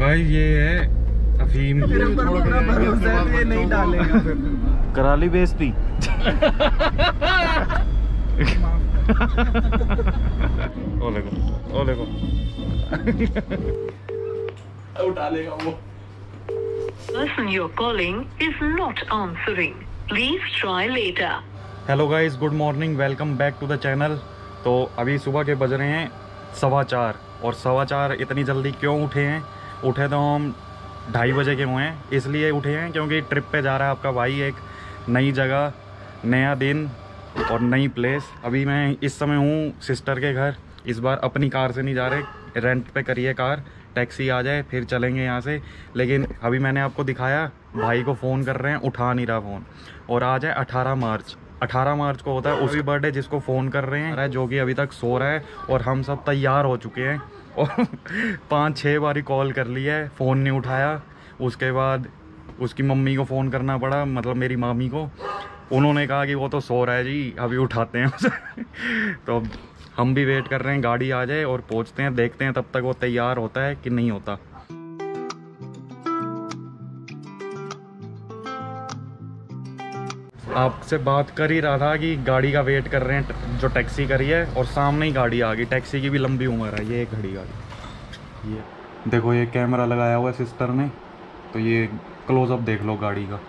Guys ये है अफीम। मेरे ऊपर पूरा भरोसा है ये नहीं डालेगा। कराली बेइज्जती। ओ देखो उठा लेगा वो। Person you're calling is not answering. Please try later. Hello guys, good morning, welcome back to the channel. तो अभी सुबह के बज रहे हैं 4:15 और 4:15 इतनी जल्दी क्यों उठे हैं? उठे तो हम 2:30 बजे के हुए हैं। इसलिए उठे हैं क्योंकि ट्रिप पे जा रहा है आपका भाई, एक नई जगह, नया दिन और नई प्लेस। अभी मैं इस समय हूँ सिस्टर के घर। इस बार अपनी कार से नहीं जा रहे, रेंट पे करिए कार, टैक्सी आ जाए फिर चलेंगे यहाँ से। लेकिन अभी मैंने आपको दिखाया, भाई को फ़ोन कर रहे हैं, उठा नहीं रहा फ़ोन। और आज है 18 मार्च। 18 मार्च को होता है उसी बर्थडे जिसको फ़ोन कर रहे हैं, जो कि अभी तक सो रहा है। और हम सब तैयार हो चुके हैं और 5-6 बारी कॉल कर ली है, फ़ोन नहीं उठाया। उसके बाद उसकी मम्मी को फ़ोन करना पड़ा, मतलब मेरी मामी को। उन्होंने कहा कि वो तो सो रहा है जी, अभी उठाते हैं उसे। तो अब हम भी वेट कर रहे हैं गाड़ी आ जाए और पहुंचते हैं, देखते हैं तब तक वो तैयार होता है कि नहीं होता। आपसे बात कर ही रहा था कि गाड़ी का वेट कर रहे हैं, जो टैक्सी करी है, और सामने ही गाड़ी आ गई। टैक्सी की भी लंबी उम्र है। ये एक खड़ी गाड़ी, ये देखो, ये कैमरा लगाया हुआ है सिस्टर ने, तो ये क्लोजअप देख लो गाड़ी का।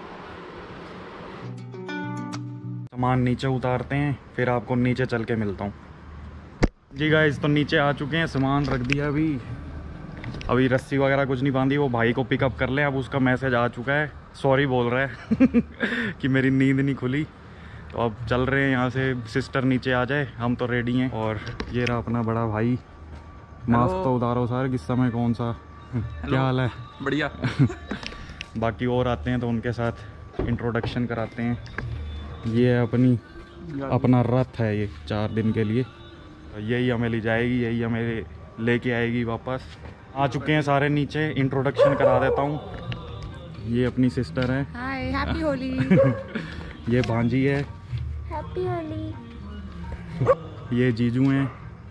सामान नीचे उतारते हैं, फिर आपको नीचे चल के मिलता हूँ जी। गाइस तो नीचे आ चुके हैं, सामान रख दिया। अभी रस्सी वगैरह कुछ नहीं बांधी, वो भाई को पिकअप कर ले। अब उसका मैसेज आ चुका है, सॉरी बोल रहा है कि मेरी नींद नहीं खुली। तो अब चल रहे हैं यहाँ से, सिस्टर नीचे आ जाए, हम तो रेडी हैं। और ये रहा अपना बड़ा भाई। मास्क तो उतारो सर, किस समय कौन सा। क्या हाल है? बढ़िया। बाकी और आते हैं तो उनके साथ इंट्रोडक्शन कराते हैं। ये अपना रथ है, ये 4 दिन के लिए। यही हमें ले जाएगी, यही हमें लेके आएगी वापस। आ चुके हैं सारे नीचे, इंट्रोडक्शन करा देता हूँ। ये अपनी सिस्टर है। Hi, happy Holi. ये भांजी है। हैप्पी होली। ये जीजू हैं।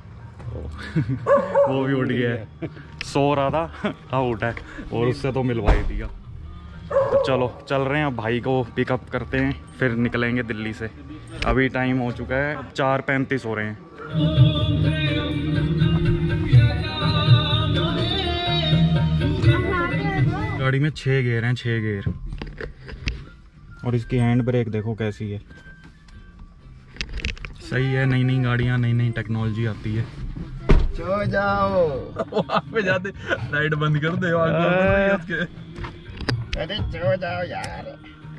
वो भी उठ गया है, सो रहा था, अब उठा है, और उससे तो मिलवा ही दिया। तो चलो चल रहे हैं, अब भाई को पिकअप करते हैं, फिर निकलेंगे दिल्ली से। अभी टाइम हो चुका है 4:35 हो रहे हैं। गाड़ी में 6 गेयर हैं, 6 गेयर। और इसकी हैंड ब्रेक देखो कैसी है, सही है। नई नई गाड़ियाँ, नई नई टेक्नोलॉजी आती है। सो जाओ, वहाँ पे जाते लाइट बंद कर दे। अरे सो जाओ यार।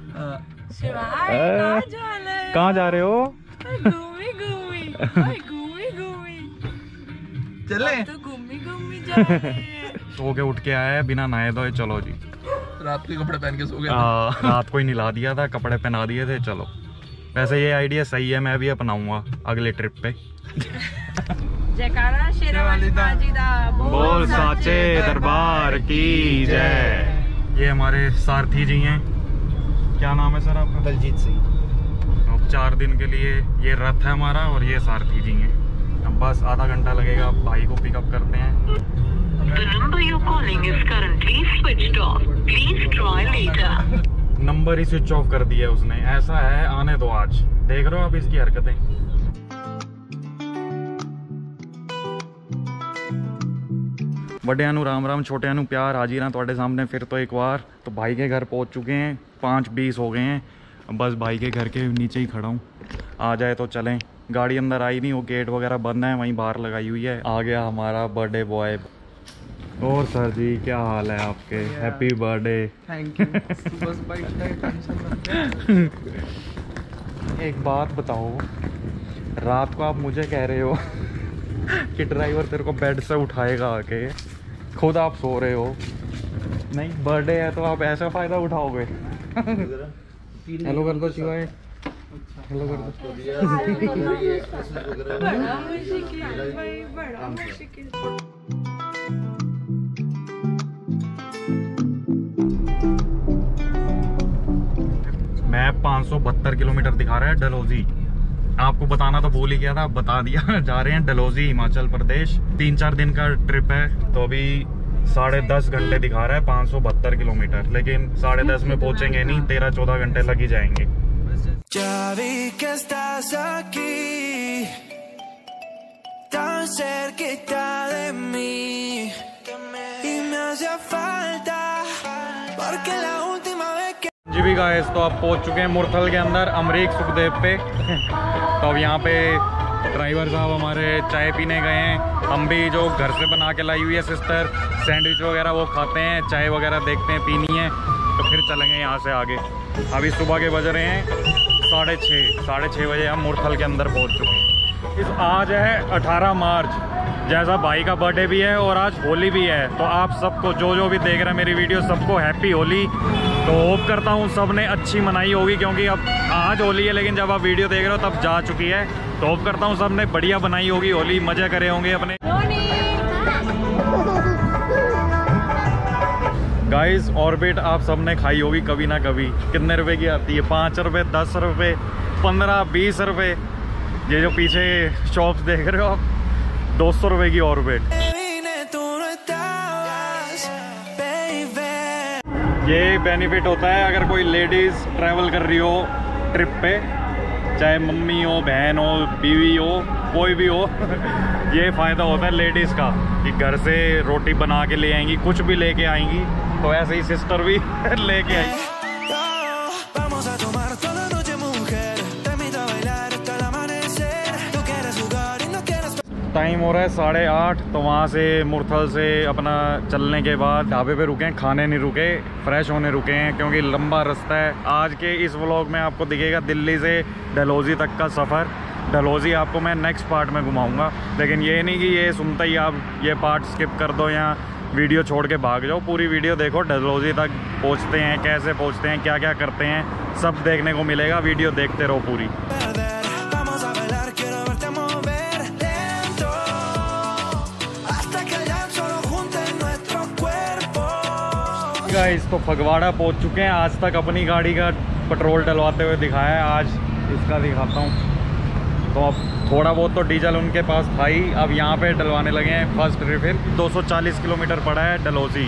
कहाँ जा रहे हो? चले तो घूमी जा रहे हैं। सो के उठ के आया है बिना नहाए धोए। चलो जी, रात के कपड़े पहन के सो गए। रात को ही नहला दिया था, कपड़े पहना दिए थे। चलो, वैसे ये आइडिया सही है, मैं भी अपनाऊंगा अगले ट्रिप पे। जयकारा शेरावाली बाजी दा बोल साचे दरबार की जय। ये हमारे सारथी जी हैं। क्या नाम है सर आपका? दलजीत सिंह। अब 4 दिन के लिए ये रथ है हमारा, और ये सारथी जी हैं। अब बस आधा घंटा लगेगा, भाई को पिकअप करते हैं। The number you're calling is currently switched off. Please try later. Number ही स्विच ऑफ कर दिया उसने। ऐसा है, आने दो आज। देख रहे हो आप इसकी हरकतें। बड़े नु राम राम, छोटे नु प्यार। हाजिर हैं ਤੁਹਾਡੇ सामने फिर तो एक बार। तो भाई के घर पहुंच चुके हैं, 5:20 हो गए हैं। बस भाई के घर के नीचे ही खड़ा हूँ, आ जाए तो चलें। गाड़ी अंदर आई नहीं, वो गेट वगैरह बंद है, वहीं बाहर लगाई हुई है। आ गया हमारा बर्थडे बॉय। और सर जी क्या हाल है आपके? Happy birthday. Thank you. एक बात बताओ, रात को आप मुझे कह रहे हो कि ड्राइवर तेरे को बेड से उठाएगा आके, खुद आप सो रहे हो। नहीं, बर्थडे है तो आप ऐसा फ़ायदा उठाओगे। हेलो कर दो शिवाय, हेलो कर दो। मैप 572 किलोमीटर दिखा रहा है डलहौजी। आपको बताना तो भूल ही गया था, बता दिया। जा रहे हैं डलहौजी, हिमाचल प्रदेश। 3-4 दिन का ट्रिप है। तो अभी 10:30 घंटे दिखा रहा है, 572 किलोमीटर, लेकिन 10:30 में पहुंचेंगे नहीं, 13-14 घंटे लग ही जाएंगे। Ya vi que estás aquí, tan cerquita de mí, y me hacía falta, porque la última vez que जी भी गाइस, तो आप पहुंच चुके हैं मुरथल के अंदर अमरीक सुखदेव पे। तो अब यहाँ पे ड्राइवर साहब हमारे चाय पीने गए हैं, हम भी जो घर से बना के लाई हुई है सिस्टर सैंडविच वगैरह वो खाते हैं, चाय वगैरह देखते हैं पीनी है, तो फिर चलेंगे यहाँ से आगे। अभी सुबह के बज रहे हैं 6:30 बजे हम मुरथल के अंदर पहुँच चुके हैं। आज है 18 मार्च, जैसा भाई का बर्थडे भी है और आज होली भी है। तो आप सबको जो भी देख रहे हैं मेरी वीडियो, सबको हैप्पी होली। तो होप करता हूँ सब ने अच्छी मनाई होगी, क्योंकि अब आज होली है लेकिन जब आप वीडियो देख रहे हो तब जा चुकी है। तो होप करता हूँ सब ने बढ़िया बनाई होगी होली, मज़े करे होंगे अपने। गाइस ऑर्बिट आप सब ने खाई होगी कभी ना कभी। कितने रुपए की आती है? 5 रुपये, 10 रुपये, 15, 20 रुपये। ये जो पीछे शॉप्स देख रहे हो आप, 200 रुपये की orbit. vine tú no estabas, baby. ये बेनिफिट होता है अगर कोई लेडीज़ ट्रैवल कर रही हो ट्रिप पे, चाहे मम्मी हो, बहन हो, बीवी हो, कोई भी हो। ये फ़ायदा होता है लेडीज़ का कि घर से रोटी बना के ले आएंगी, कुछ भी लेके आएंगी। तो ऐसे ही सिस्टर भी लेके आई। Vamos a tomar toda la noche, mujer. Te invito a bailar hasta el amanecer. Tú quieres jugar y no quieres. Time हो रहा है 8:30। तो वहाँ से मुरथल से अपना चलने के बाद ढाबे पे रुके हैं, खाने नहीं रुके, फ्रेश होने रुके हैं, क्योंकि लंबा रास्ता है। आज के इस व्लॉग में आपको दिखेगा दिल्ली से डलहौजी तक का सफ़र। डलहौजी आपको मैं नेक्स्ट पार्ट में घुमाऊंगा, लेकिन ये नहीं कि ये सुनते ही आप ये पार्ट स्किप कर दो या वीडियो छोड़ के भाग जाओ। पूरी वीडियो देखो, डलहौजी तक पहुँचते हैं, कैसे पहुँचते हैं, क्या क्या करते हैं, सब देखने को मिलेगा। वीडियो देखते रहो पूरी। Vamos a bailar, quiero verte mover lento hasta que el llanto lo junte en nuestro cuerpo. Guys तो फगवाड़ा पहुंच चुके हैं। आज तक अपनी गाड़ी का पेट्रोल डलवाते हुए दिखाया है, आज इसका दिखाता हूं। तो अब थोड़ा बहुत तो डीजल उनके पास था ही, अब यहाँ पे डलवाने लगे हैं फर्स्ट रिफिल। 240 किलोमीटर पड़ा है डलहौजी,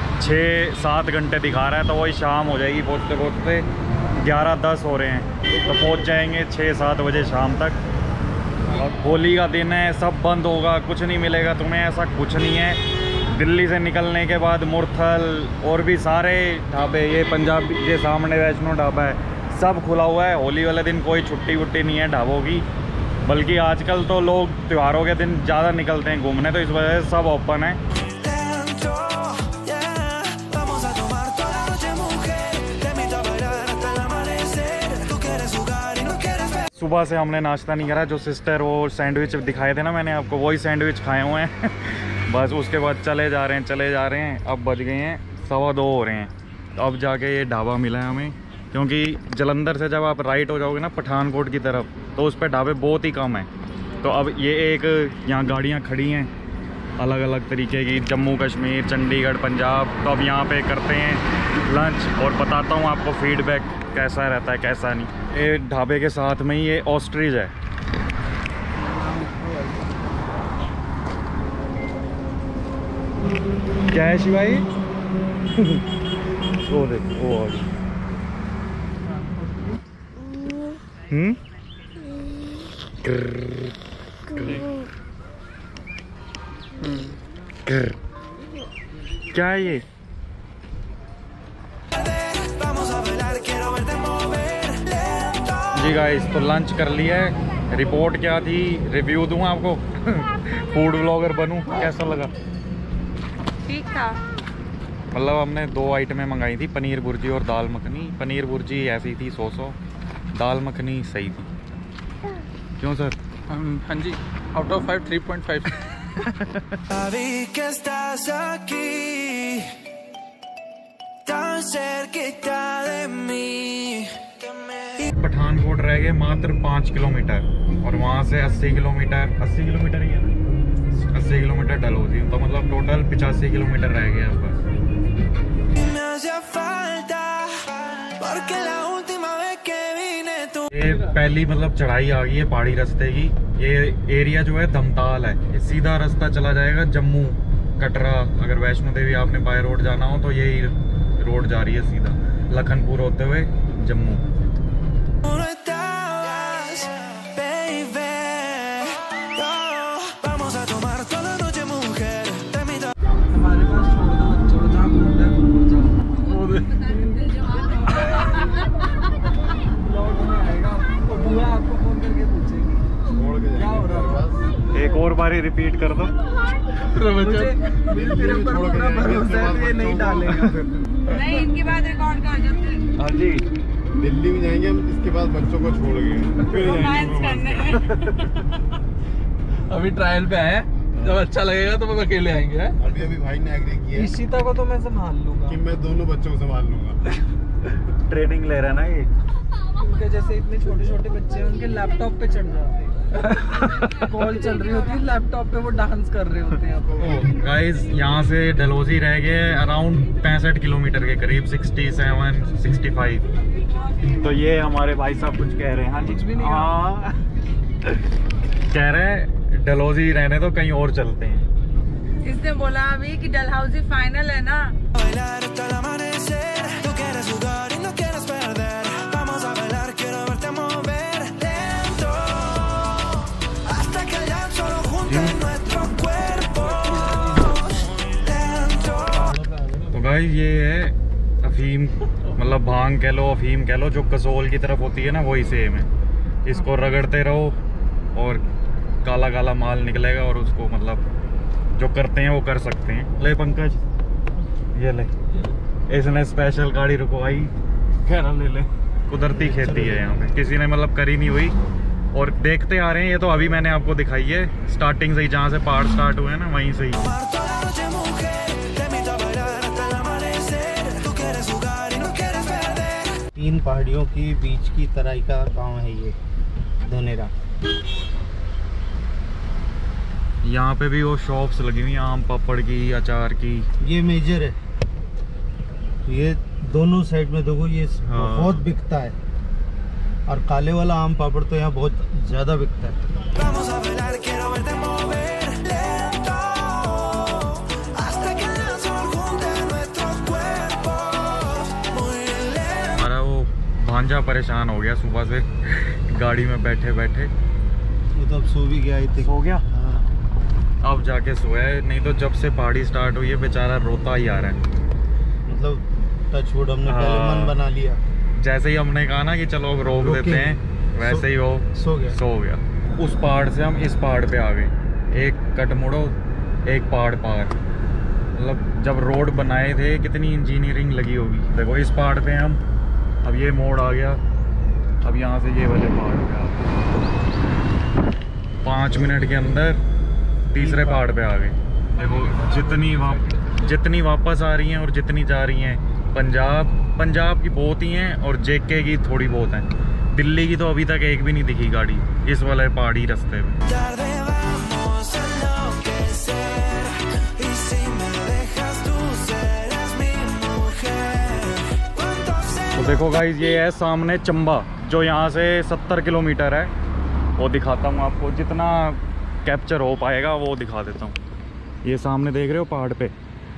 6-7 घंटे दिखा रहा है, तो वही शाम हो जाएगी पहुँचते पहुँचते। 11:10 हो रहे हैं, तो पहुँच जाएंगे 6-7 बजे शाम तक। और होली का दिन है, सब बंद होगा, कुछ नहीं मिलेगा तुम्हें, ऐसा कुछ नहीं है। दिल्ली से निकलने के बाद मुरथल और भी सारे ढाबे, ये पंजाब, ये सामने वैष्णो ढाबा है, सब खुला हुआ है। होली वाले दिन कोई छुट्टी वुट्टी नहीं है ढाबों की, बल्कि आजकल तो लोग त्योहारों के दिन ज़्यादा निकलते हैं घूमने, तो इस वजह से सब ओपन है। Lento, yeah. Vamos a tomar toda la noche, mujer. Te invito a bailar hasta el amanecer. Tú quieres jugar y no quieres ver. सुबह से हमने नाश्ता नहीं करा, जो सिस्टर वो सैंडविच दिखाए थे ना मैंने आपको, वही सैंडविच खाए हुए हैं। बस उसके बाद चले जा रहे हैं। अब बज गए हैं 2:15 हो रहे हैं। तो अब जाके ये ढाबा मिला है हमें, क्योंकि जलंधर से जब आप राइट हो जाओगे ना पठानकोट की तरफ, तो उस पर ढाबे बहुत ही कम हैं। तो अब ये एक यहाँ गाड़ियाँ खड़ी हैं अलग अलग तरीके की, जम्मू कश्मीर, चंडीगढ़, पंजाब। तो अब यहाँ पे करते हैं लंच और बताता हूँ आपको फीडबैक कैसा रहता है कैसा नहीं। ये ढाबे के साथ में ही ये ऑस्ट्रिच है। क्या है शिवाई? वो देख वो क्या है ये? Vamos a bailar, quiero verte mover lento. जी गाइस तो लंच कर लिया है। रिपोर्ट क्या थी, रिव्यू दूं आपको। फूड व्लॉगर बनूं, कैसा लगा? ठीक था। मतलब हमने 2 आइटमें मंगाई थी, पनीर भुर्जी और दाल मखनी। पनीर भुर्जी ऐसी थी 100, दाल मखनी सही थी। क्यों सर? हाँ जी, out of 5 3.5। Vi que estás aquí, tan cerquita de mí. Pathankot रह गए मात्र 5 किलोमीटर, और वहाँ से 80 किलोमीटर ही है ना, 80 किलोमीटर डलहौजी। तो मतलब टोटल 85 किलोमीटर रह गया बस। Me hacía falta, porque la última vez que vine tú. ये पहली मतलब चढ़ाई आ गई है पहाड़ी रास्ते की। ये एरिया जो है धमताल है, ये सीधा रास्ता चला जाएगा जम्मू कटरा, अगर वैष्णो देवी आपने बाय रोड जाना हो तो यही रोड जा रही है सीधा लखनपुर होते हुए Jammu. No estás, baby. Yo, vamos a tomar toda la noche, mujer. Te invito. हमारे पास छोड़ दो बच्चों को, जहाँ घूमना है घूम जाओ। ब्लॉग में आएगा तो बुआ आपको फोन करके पूछेगी क्या हो रहा है। एक और बारी रिपीट कर दो। मुझे तेरे ऊपर पूरा भरोसा है, ये नहीं डालेगा फिर। नहीं, इनके बाद रिकॉर्ड कर जाते हैं हाँ जी, दिल्ली में जाएंगे हम, इसके बाद बच्चों को छोड़ के फिर रोमांस करने। अभी ट्रायल पे आए हैं, जब अच्छा लगेगा तो हम अकेले आएंगे। अभी अभी भाई ने एग्री किया है ईशिता को तो मैं संभाल लूंगा कि मैं दोनों बच्चों को संभाल लूंगा। ट्रेनिंग ले रहा है ना ये। उनके जैसे इतने छोटे छोटे बच्चे हैं, उनके लैपटॉप पे चढ़ जाते हैं। कॉल चल रही होती है, लैपटॉप पे वो डांस कर रहे होते हैं। गाइस यहाँ से डलहौजी रह गए अराउंड 65 किलोमीटर के करीब, 67 65। तो ये हमारे भाई साहब कुछ कह रहे हैं। हाँ जी, कुछ भी नहीं हाँ कह रहे हैं डलहौजी रहने तो कहीं और चलते हैं। इसने बोला अभी कि डलहौजी फाइनल है ना। Bailar hasta el amanecer. Tú quieres jugar y no quieres perder. Vamos a bailar, quiero verte mover lento. Hasta que el llanto solo junte nuestros cuerpos. Lento. तो गाइस ये है अफीम, मतलब भांग कह लो, अफीम कह लो, जो कसोल की तरफ होती है ना वही सेम है। इसको रगड़ते रहो और काला काला माल निकलेगा और उसको मतलब जो करते हैं वो कर सकते हैं। ले पंकज, ये ले, इसने स्पेशल गाड़ी रुकवाई, कह रहा ले ले। कुदरती खेती है यहाँ पे, किसी ने मतलब करी नहीं हुई और देखते आ रहे हैं। ये तो अभी मैंने आपको दिखाई है स्टार्टिंग से ही, जहाँ से पहाड़ स्टार्ट हुए हैं ना वहीं से ही। Tomar toda la noche, mujer. Te invito a bailar hasta el amanecer. Tú quieres jugar y no quieres perder. 3 पहाड़ियों की बीच की तराई का गांव है ये धनेरा। यहाँ पे भी वो शॉप्स लगी हुई हैं आम पापड़ की, अचार की। ये मेजर है, ये दोनों साइड में देखो, ये हाँ। बहुत बिकता है। और काले वाला आम पापड़ तो यहाँ बहुत ज्यादा बिकता है। Vamos a bailar, quiero verte mover lento. Hasta que el sol junte nuestros cuerpos. Muy lento. हमारा वो भांजा परेशान हो गया सुबह से गाड़ी में बैठे बैठे। वो तो अब सो भी गया, इतने सो गया? हाँ। अब जाके सोया है, नहीं तो जब से पहाड़ी स्टार्ट हुई है बेचारा रोता ही आ रहा है। मतलब टच वुड, हमने पहले हाँ। मन बना लिया। जैसे ही हमने कहा ना कि चलो अब रोक देते हैं, वैसे ही वो सो गया। सो गया। उस पहाड़ से हम इस पहाड़ पे आ गए, एक कट मुड़ो एक पहाड़ पार। मतलब जब रोड बनाए थे कितनी इंजीनियरिंग लगी होगी। देखो इस पहाड़ पे हम, अब ये मोड़ आ गया, अब यहाँ से ये वाले पहाड़ पे आ गए। 5 मिनट के अंदर तीसरे पहाड़ पे आ गए। देखो जितनी वापस आ रही हैं और जितनी जा रही हैं, पंजाब की बहुत ही हैं और जेके की थोड़ी बहुत हैं। दिल्ली की तो अभी तक एक भी नहीं दिखी गाड़ी इस वाले पहाड़ी रास्ते में। Tarde vamos a enloquecer. Y si me dejas, tú serás mi mujer. ¿Cuánto se तो देखो गाइज, ये है सामने चंबा, जो यहाँ से 70 किलोमीटर है। वो दिखाता हूँ आपको, जितना कैप्चर हो पाएगा वो दिखा देता हूँ। ये सामने देख रहे हो पहाड़ पे,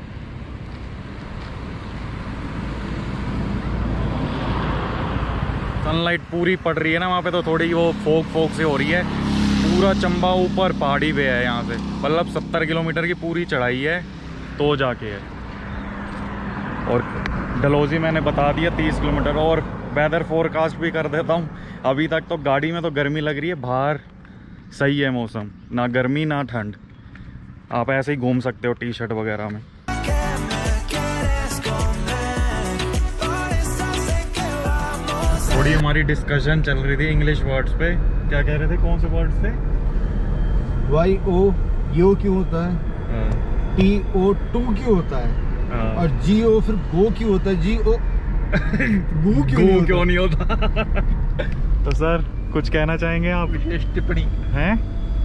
सनलाइट पूरी पड़ रही है ना वहाँ पे, तो थोड़ी वो फोक से हो रही है। पूरा चंबा ऊपर पहाड़ी पे है यहाँ से, मतलब 70 किलोमीटर की पूरी चढ़ाई है तो जाके है। और डलहौजी मैंने बता दिया 30 किलोमीटर। और वेदर फोरकास्ट भी कर देता हूँ, अभी तक तो गाड़ी में तो गर्मी लग रही है, बाहर सही है मौसम, ना गर्मी ना ठंड। आप ऐसे ही घूम सकते हो टी शर्ट वगैरह में। que me quieres comer? Por eso sé que vamos a थोड़ी हमारी डिस्कशन चल रही थी इंग्लिश वर्ड्स पे। क्या कह रहे थे, कौन से वर्ड्स थे? YO यो क्यों होता है, TO टू क्यों होता है, और GO फिर गो क्यों होता है, GO गू क्यों नहीं होता? तो सर कुछ कहना चाहेंगे आप? विशेष टिप्पणी हैं?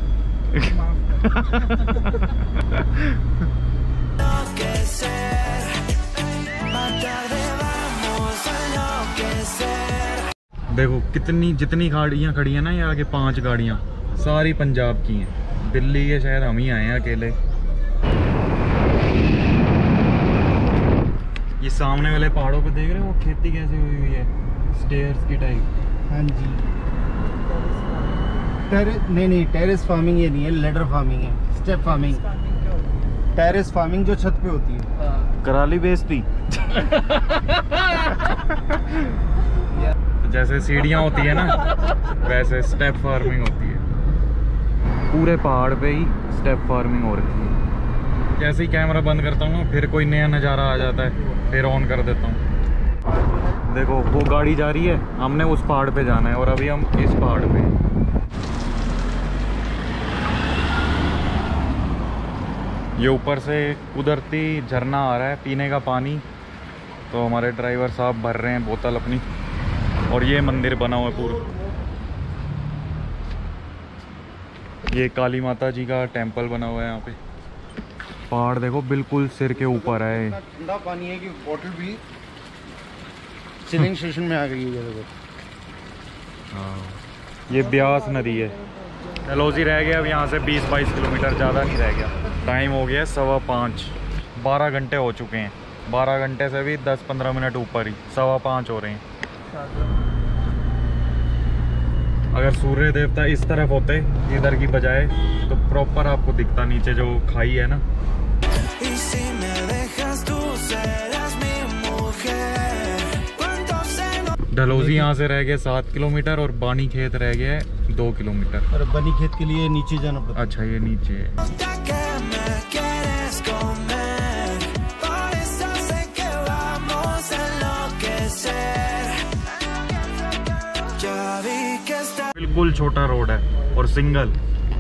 enloquecer. Más tarde vamos a enloquecer. देखो जितनी गाड़ियाँ खड़ी हैं ना, ये आगे 5 गाड़ियाँ सारी पंजाब की हैं। दिल्ली के शायद हम ही आए हैं अकेले। सामने वाले पहाड़ों पे देख रहे हो वो खेती कैसे हुई हुई है, स्टेयर्स की टाइप। हाँ जी। नहीं टेरेस फार्मिंग ये नहीं है, लेडर फार्मिंग है, स्टेप फार्मिंग। टेरेस फार्मिंग जो छत पे होती है। कराली बेचती तो जैसे सीढ़ियाँ होती है ना, वैसे स्टेप फार्मिंग होती है। पूरे पहाड़ पे ही स्टेप फार्मिंग हो रही है। जैसे ही कैमरा बंद करता हूँ ना, फिर कोई नया नज़ारा आ जाता है, फिर ऑन कर देता हूँ। देखो वो गाड़ी जा रही है, हमने उस पहाड़ पे जाना है और अभी हम इस पहाड़ पे हैं। ये ऊपर से कुदरती झरना आ रहा है, पीने का पानी। तो हमारे ड्राइवर साहब भर रहे हैं बोतल अपनी। और ये मंदिर बना हुआ है पूरा। ये काली माता जी का टेंपल बना हुआ है यहाँ पे। पहाड़ देखो बिल्कुल सिर के ऊपर है। ठंडा पानी है कि बोतल भी चिलिंग स्टेशन में आ गई है। हाँ, ये ब्यास नदी है। डलहौजी रह गया अब यहाँ से 20-22 किलोमीटर, ज़्यादा नहीं रह गया। टाइम हो गया 5:15, 12 घंटे हो चुके हैं। 12 घंटे से भी 10-15 मिनट ऊपर ही, 5:15 हो रहे हैं। अगर सूर्य देवता इस तरफ होते इधर की बजाय, तो प्रॉपर आपको दिखता नीचे जो खाई है ना। डलहौजी यहाँ से रह गया 7 किलोमीटर और बानी खेत रह गया है 2 किलोमीटर। और बनी खेत के लिए नीचे जाना पड़ता। अच्छा ये नीचे है। बिल्कुल छोटा रोड है और सिंगल।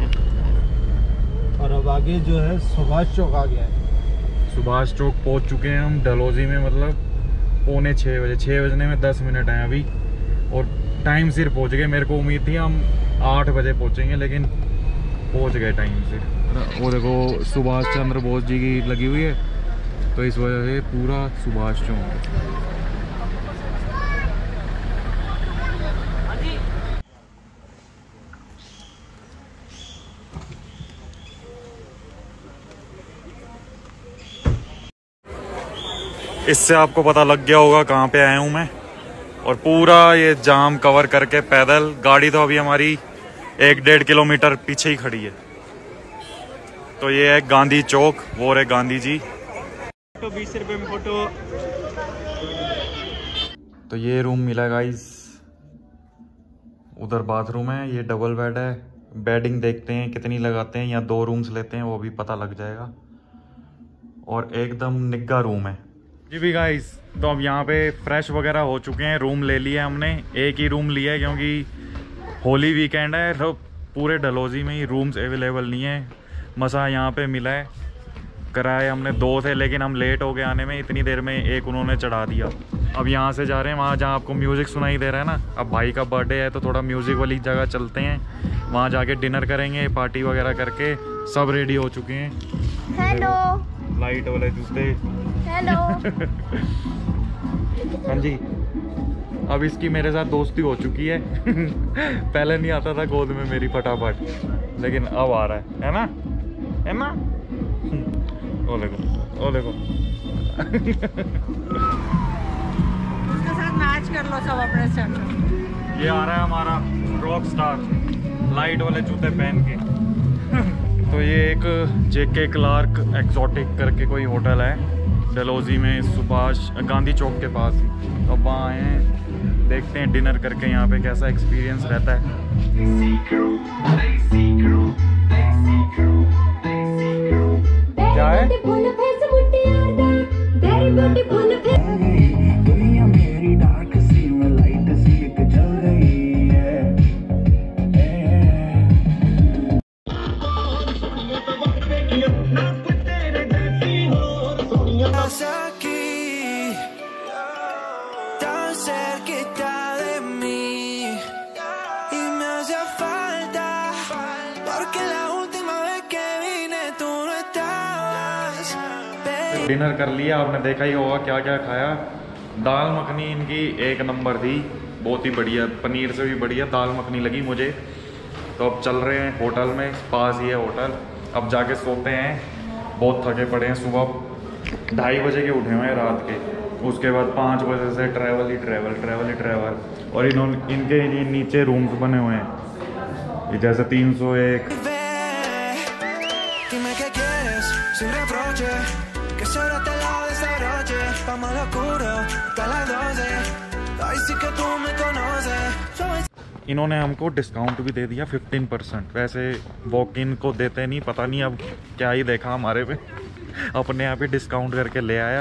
और अब आगे जो है सुभाष चौक आ गया है। सुभाष चौक पहुंच चुके हैं हम डलहौजी में, मतलब 5:45 बजे। 6 बजने में 10 मिनट हैं अभी और टाइम सिर पहुंच गए। मेरे को उम्मीद थी हम 8 बजे पहुंचेंगे, लेकिन पहुंच गए टाइम सिर। वो देखो सुभाष चंद्र बोस जी की लगी हुई है, तो इस वजह से पूरा सुभाष चौक है। इससे आपको पता लग गया होगा कहाँ पे आया हूँ मैं। और पूरा ये जाम कवर करके पैदल, गाड़ी तो अभी हमारी 1-1.5 किलोमीटर पीछे ही खड़ी है। तो ये है गांधी चौक, वो रहे गांधी जी। तो 20 रुपए में फोटो। तो ये रूम मिला गाइस, उधर बाथरूम है, ये डबल बेड है। बेडिंग देखते हैं कितनी लगाते हैं, या 2 रूम्स लेते हैं वो भी पता लग जाएगा। और एकदम निग्गा रूम है जी भी गाइस। तो अब यहाँ पे फ्रेश वगैरह हो चुके हैं, रूम ले लिया हमने। एक ही रूम लिया है क्योंकि होली वीकेंड है, तो पूरे डलहौजी में ही रूम्स अवेलेबल नहीं है। मसा यहाँ पे मिला है। कराए हमने 2 थे, लेकिन हम लेट हो गए आने में, इतनी देर में एक उन्होंने चढ़ा दिया। अब यहाँ से जा रहे हैं वहाँ जहाँ आपको म्यूज़िक सुनाई दे रहा है ना। अब भाई का बर्थडे है तो थोड़ा म्यूज़िक वाली जगह चलते हैं, वहाँ जाके डिनर करेंगे, पार्टी वगैरह करके। सब रेडी हो चुके हैं। हेलो लाइट वाले जूते। हेलो हाँ जी, अब इसकी मेरे साथ दोस्ती हो चुकी है। पहले नहीं आता था गोद में मेरी फटाफट, लेकिन अब आ रहा है ना, है ना। ओ देखो, ओ देखो। उसके साथ मैच कर लो सब अपने साथ। ये आ रहा है हमारा रॉक स्टार, लाइट वाले जूते पहन के। तो ये एक JK क्लार्क एक्सोटिक करके कोई होटल है डलहौजी में, सुभाष गांधी चौक के पास ही। अब वहाँ आए हैं, देखते हैं डिनर करके यहाँ पे कैसा एक्सपीरियंस रहता है। क्या है? डिनर कर लिया, आपने देखा ही होगा क्या क्या खाया। दाल मखनी इनकी 1 नंबर थी, बहुत ही बढ़िया, पनीर से भी बढ़िया दाल मखनी लगी मुझे। तो अब चल रहे हैं होटल में, पास ही है होटल। अब जाके सोते हैं, बहुत थके पड़े हैं, सुबह 2:30 बजे के उठे हुए हैं रात के। उसके बाद 5 बजे से ट्रैवल ही ट्रैवल। और इनके नीचे रूम्स बने हुए हैं जैसे 301। Dime qué quieres, sin reproche, que solo te la desabroche. Vamos al oscuro, hasta las 12. Ay, sí que tú me conoces. इन्होंने हमको डिस्काउंट भी दे दिया 15%। वैसे वॉक इन को देते नहीं, पता नहीं अब क्या ही देखा हमारे पे, अपने आप ही डिस्काउंट करके ले आया।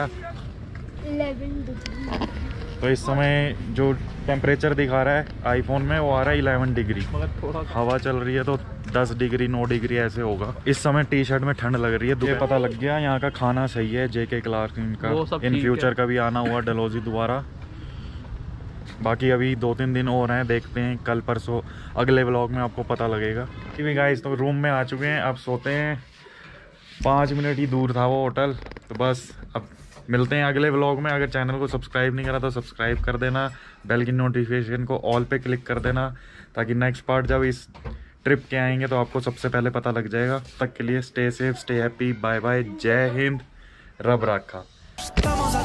11 तो इस समय जो टेम्परेचर दिखा रहा है आईफोन में वो आ रहा है 11 डिग्री। हवा चल रही है तो 10 डिग्री 9 डिग्री ऐसे होगा। इस समय टी शर्ट में ठंड लग रही है। ये पता लग गया यहाँ का खाना सही है, जेके क्लास का। इन फ्यूचर का भी आना हुआ डलहौजी दोबारा। बाकी अभी 2-3 दिन और हैं, देखते हैं कल परसों अगले व्लॉग में आपको पता लगेगा। कि गाइस तो रूम में आ चुके हैं, अब सोते हैं। 5 मिनट ही दूर था वो होटल। तो बस अब मिलते हैं अगले व्लॉग में। अगर चैनल को सब्सक्राइब नहीं करा तो सब्सक्राइब कर देना, बेल की नोटिफिकेशन को ऑल पे क्लिक कर देना, ताकि नेक्स्ट पार्ट जब इस ट्रिप के आएंगे तो आपको सबसे पहले पता लग जाएगा। तब तक के लिए stay safe, stay happy, bye bye, जय हिंद, रब राखा।